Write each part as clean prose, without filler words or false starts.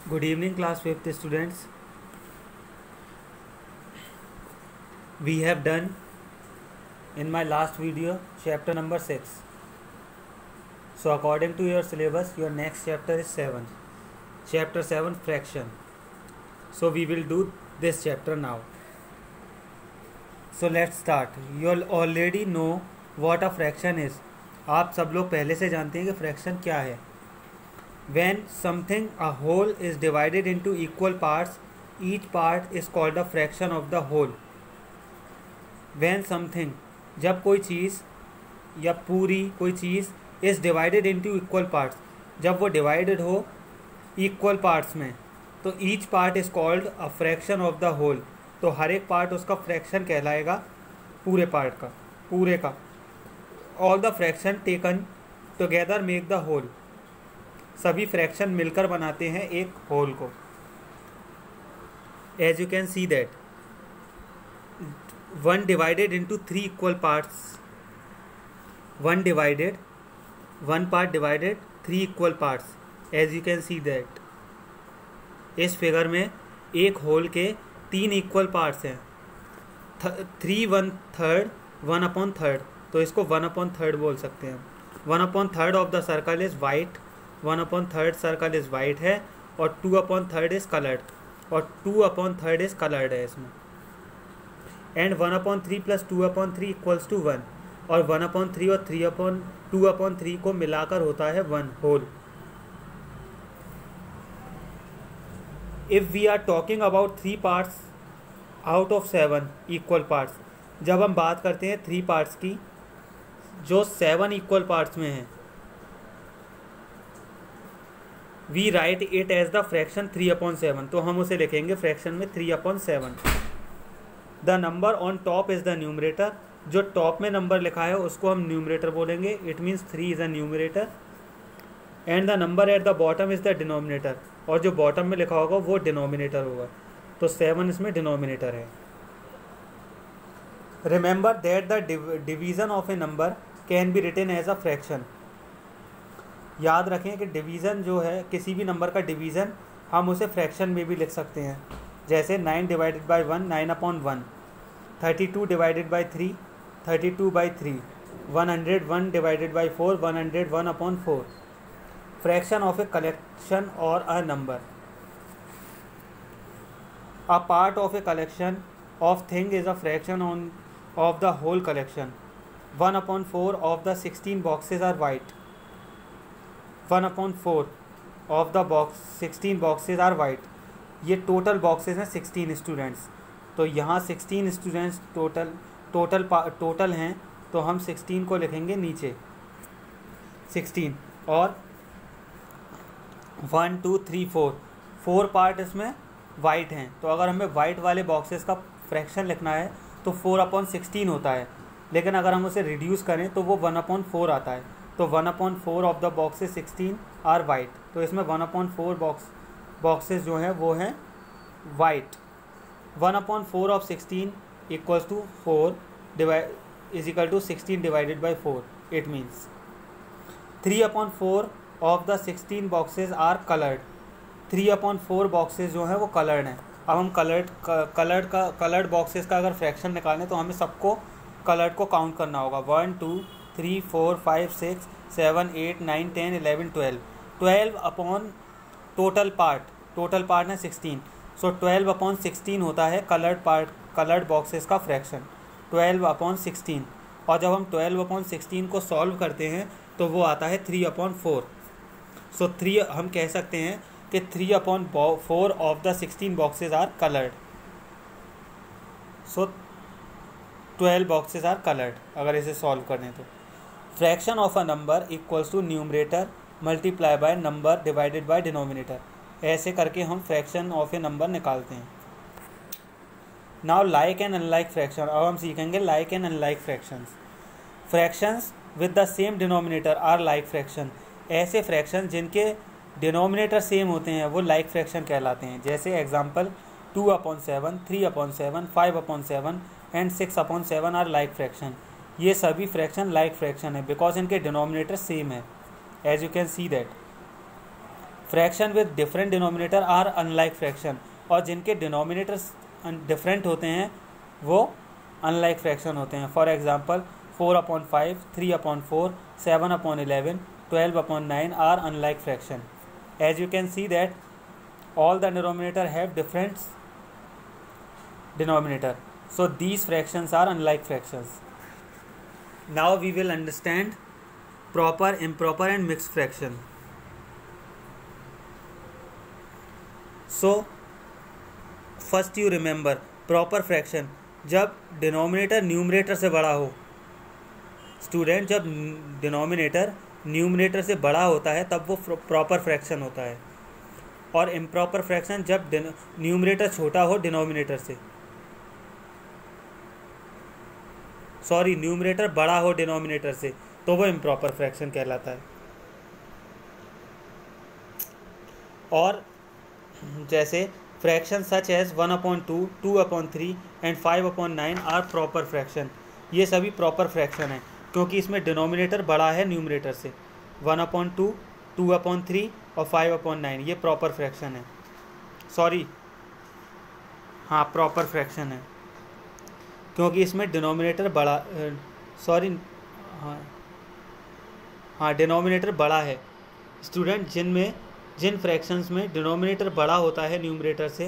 Good evening, class 5th students. We have done in my last video chapter number 6. So according to your syllabus, your next chapter is 7. Chapter 7 fraction. So we will do this chapter now. So let's start. You already know what a fraction is. आप सब लोग पहले से जानते हैं कि fraction क्या है. When something a whole is divided into equal parts, each part is called a fraction of the whole. When something, जब कोई चीज़ या पूरी कोई चीज़ is divided into equal parts, जब वो divided हो equal parts में, तो each part is called a fraction of the whole. तो हर एक पार्ट उसका फ्रैक्शन कहलाएगा पूरे पार्ट का, पूरे का. All the fraction taken together make the whole. सभी फ्रैक्शन मिलकर बनाते हैं एक होल को. As you can see that one divided into 3 equal parts, one part divided 3 equal parts. As you can see that इस फिगर में एक whole के 3 इक्वल पार्ट्स हैं. 3 1/3 1/3, तो इसको 1/3 बोल सकते हैं. 1/3 of the circle is white, 1/3 circle is white है और 2/3 इज कलर्ड, और 2/3 इज कलर्ड है इसमें. एंड 1/3 प्लस 2/3 इक्वल्स टू 1, और 1/3 और 2/3 को मिलाकर होता है 1 whole. If we are talking about 3 parts out of 7 equal parts, जब हम बात करते हैं 3 पार्ट्स की जो 7 इक्वल पार्ट्स में हैं, we write it as the fraction 3/7, तो हम उसे लिखेंगे फ्रैक्शन में 3/7. The number on top is the numerator, जो टॉप में नंबर लिखा है उसको हम न्यूमरेटर बोलेंगे. It means 3 is a numerator. And the number at the bottom is the denominator, और जो बॉटम में लिखा होगा वो डिनोमिनेटर होगा. तो 7 इसमें डिनोमिनेटर है. Remember that the division of a number can be written as a fraction. याद रखें कि डिवीज़न जो है, किसी भी नंबर का डिवीज़न हम उसे फ्रैक्शन में भी लिख सकते हैं. जैसे 9 divided by 1 9/1, 32 divided by 3 32/3, 101 divided by 4 101/4. Fraction of a collection और a number. A part of a collection of thing is a fraction of the whole collection. 1/4 of the 16 boxes are white. 1/4 of the 16 boxes are white. ये total boxes हैं 16 students. तो यहाँ 16 students total हैं, तो हम 16 को लिखेंगे नीचे 16. और 1 2 3 4 पार्ट इसमें वाइट हैं. तो अगर हमें वाइट वाले बॉक्सेस का फ्रैक्शन लिखना है तो 4/16 होता है, लेकिन अगर हम उसे रिड्यूस करें तो वो 1/4 आता है. तो 1/4 of the boxes 16 are white. तो इसमें 1/4 बॉक्सेस जो हैं वो हैं white. 1/4 of 16 equals to 4 is equal to 16 divided by 4. It means 3/4 of the 16 boxes are coloured. 3/4 boxes जो हैं वो कलर्ड हैं. अब हम कलर्ड बॉक्सेस का अगर फ्रैक्शन निकालें तो हमें सबको कलर्ड को काउंट करना होगा. 1 2 3 4 5 6 7 8 9 10 11 12 अपॉन टोटल पार्ट है 16. सो 12/16 होता है कलर्ड बॉक्सेस का फ्रैक्शन. 12/16. और जब हम 12/16 को सॉल्व करते हैं तो वो आता है 3/4. सो 3 हम कह सकते हैं कि 3/4 of the 16 boxes are coloured. So 12 boxes are coloured अगर इसे सॉल्व करें तो. Fraction of a number equals to numerator multiply by number divided by denominator. ऐसे करके हम फ्रैक्शन ऑफ ए नंबर निकालते हैं. Now like and unlike fraction. अब हम सीखेंगे like and unlike fractions. Fractions with the same denominator are like fraction. ऐसे fraction जिनके डिनोमिनेटर सेम होते हैं वो लाइक फ्रैक्शन कहलाते हैं. जैसे example 2/7 3/7 5/7 and 6/7 are like fraction. ये सभी फ्रैक्शन लाइक फ्रैक्शन है बिकॉज इनके डिनोमिनेटर सेम है. As you can see that fraction with different denominator are unlike fraction, और जिनके डिनोमिनेटर्स डिफरेंट होते हैं वो अनलाइक फ्रैक्शन होते हैं. For example 4/5, 3/4, 7/11, 12/9 are unlike fraction. As you can see that all the denominator have different denominator, so these fractions are unlike fractions. Now we will understand proper, improper and mixed fraction. So first you remember proper fraction, जब denominator numerator से बड़ा हो. Student, जब denominator numerator से बड़ा होता है तब वो proper fraction होता है, और इम्प्रॉपर फ्रैक्शन जब न्यूमरेटर छोटा हो डिनोमिनेटर से, सॉरी न्यूमरेटर बड़ा हो डिनोमिनेटर से, तो वो इम्प्रॉपर फ्रैक्शन कहलाता है. और जैसे fraction such as 1/2, 2/3 and 5/9 are proper fraction. ये सभी प्रॉपर फ्रैक्शन है क्योंकि इसमें डिनोमिनेटर बड़ा है न्यूमरेटर से. 1/2, 2/3 और 5/9 ये प्रॉपर फ्रैक्शन है. सॉरी, हाँ प्रॉपर फ्रैक्शन है क्योंकि इसमें डिनोमिनेटर बड़ा, सॉरी हाँ डिनोमिनेटर बड़ा है. स्टूडेंट, जिन फ्रैक्शंस में डिनोमिनेटर बड़ा होता है न्यूमरेटर से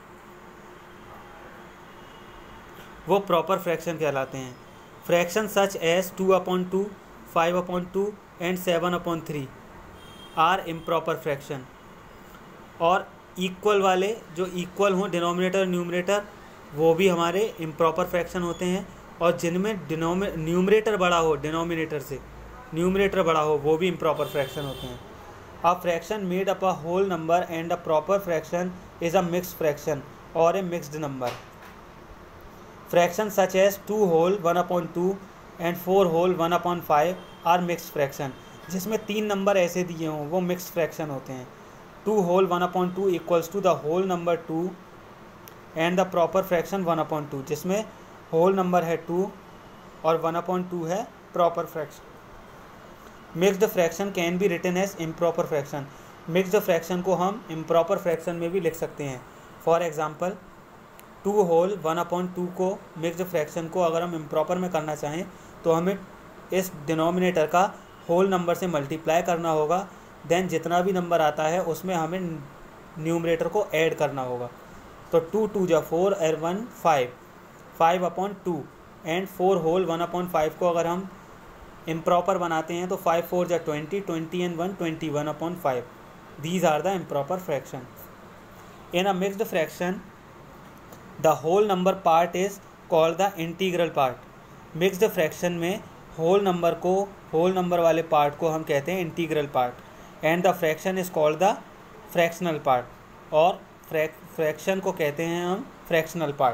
वो प्रॉपर फ्रैक्शन कहलाते हैं. Fraction such as 2/2, 5/2 and 7/3 are improper fraction. और इक्वल वाले जो इक्वल हों डिनोमिनेटर न्यूमरेटर वो भी हमारे इम्प्रॉपर फ्रैक्शन होते हैं, और जिनमें न्यूमरेटर बड़ा हो डिनोमिनेटर से, न्यूमरेटर बड़ा हो, वो भी इम्प्रॉपर फ्रैक्शन होते हैं. A fraction made up a whole number and a proper fraction is a mixed fraction और a mixed number. Fraction such as 2 whole 1/2 and 4 whole 1/5 are mixed fraction. जिसमें 3 number ऐसे दिए हों वो मिक्स्ड फ्रैक्शन होते हैं. 2 whole 1/2 equals to the whole number 2 and the proper fraction 1/2, जिसमें whole number है 2 और 1/2 है proper fraction. Mixed fraction can be written as improper fraction. Mixed fraction को हम इम्प्रॉपर फ्रैक्शन में भी लिख सकते हैं. फॉर एग्जांपल 2 होल 1/2 को मिक्स्ड फ्रैक्शन को अगर हम इम्प्रॉपर में करना चाहें तो हमें इस डिनोमिनेटर का होल नंबर से मल्टीप्लाई करना होगा. देन जितना भी नंबर आता है उसमें हमें न्यूमरेटर को ऐड करना होगा. तो 2 2 जा 4 और 1 5, 5/2 एंड 4 होल 1/5 को अगर हम इम्प्रॉपर बनाते हैं तो 5 4 जा 20, 20 and 1 21/5. These are the improper fraction. In a mixed fraction the whole number part is called the integral part. Mixed fraction में होल नंबर वाले पार्ट को हम कहते हैं integral part, and the fraction is called the fractional part, और fraction को कहते हैं हम fractional part.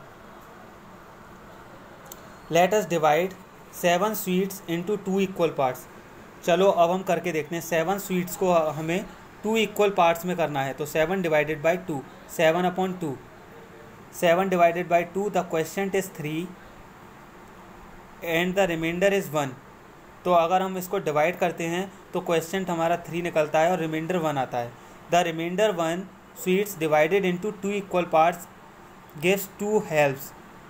Let us divide 7 sweets into 2 equal parts. चलो अब हम करके देखते हैं. 7 स्वीट्स को हमें 2 इक्वल पार्ट्स में करना है, तो 7 divided by 2, 7/2. 7 divided by 2, the question is 3 and the reminder is 1. तो अगर हम इसको डिवाइड करते हैं तो क्वेश्चन हमारा 3 निकलता है और रिमाइंडर 1 आता है. The reminder 1 sweets divided into 2 equal parts gives 2 helps.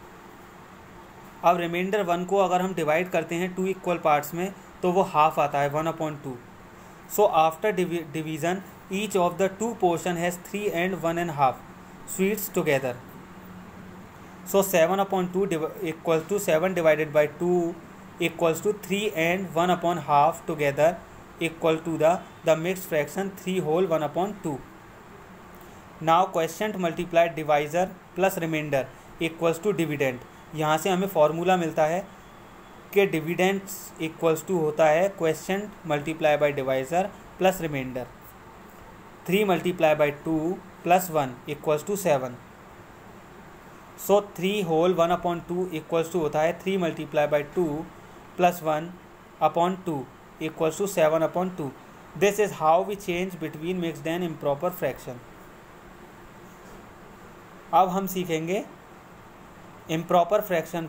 अब रिमाइंडर 1 को अगर हम डिवाइड करते हैं 2 इक्वल पार्ट्स में तो वो हाफ आता है 1/2. So after division each of the 2 portion has 3 and 1.5 sweets together. So 7/2 equals to 7 divided by 2 equals to 3 and 1/2 together equal to the mixed fraction 3 whole 1/2. Now quotient multiplied divisor plus remainder equals to dividend. यहाँ से हमें formula मिलता है कि dividends equals to होता है question multiply by divisor plus reminder. 3 multiply by 2 plus 1 equals to 7. So 3 whole 1/2 equals to होता है 3 multiply by 2 plus 1/2 equals to 7/2. This is how we change between mixed and improper fraction. अब हम सीखेंगे proper fraction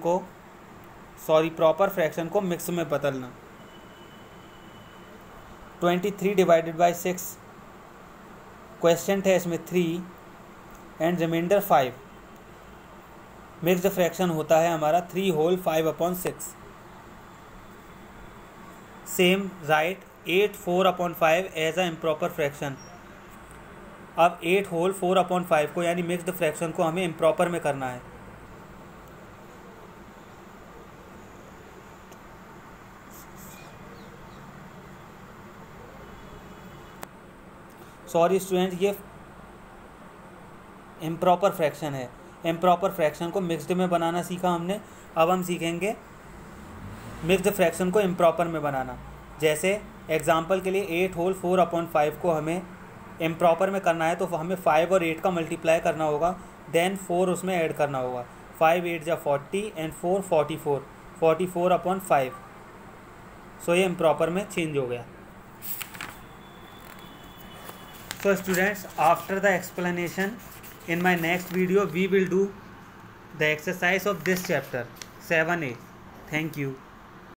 को mix में बदलना. 23 divided by 6 question है इसमें 3 एंड रिमाइंडर 5। मिक्स्ड फ्रैक्शन होता है हमारा 3 whole 5/6। Same write 8 4/5 as a improper fraction. अब 8 होल 4/5 को यानी मिक्स्ड फ्रैक्शन को हमें इम्प्रॉपर में करना है। सॉरी स्टूडेंट, ये इम्प्रॉपर फ्रैक्शन है। इम्प्रॉपर फ्रैक्शन को मिक्स्ड में बनाना सीखा हमने, अब हम सीखेंगे मिक्स्ड फ्रैक्शन को इम्प्रॉपर में बनाना। जैसे एग्जांपल के लिए 8 होल 4/5 को हमें इम्प्रॉपर में करना है तो हमें 5 और 8 का मल्टीप्लाई करना होगा, देन 4 उसमें ऐड करना होगा। 5 8 जा 40 एंड 4 44, 44/5। सो ये इम्प्रॉपर में चेंज हो गया। So students, after the explanation in my next video we will do the exercise of this chapter 7a. Thank you.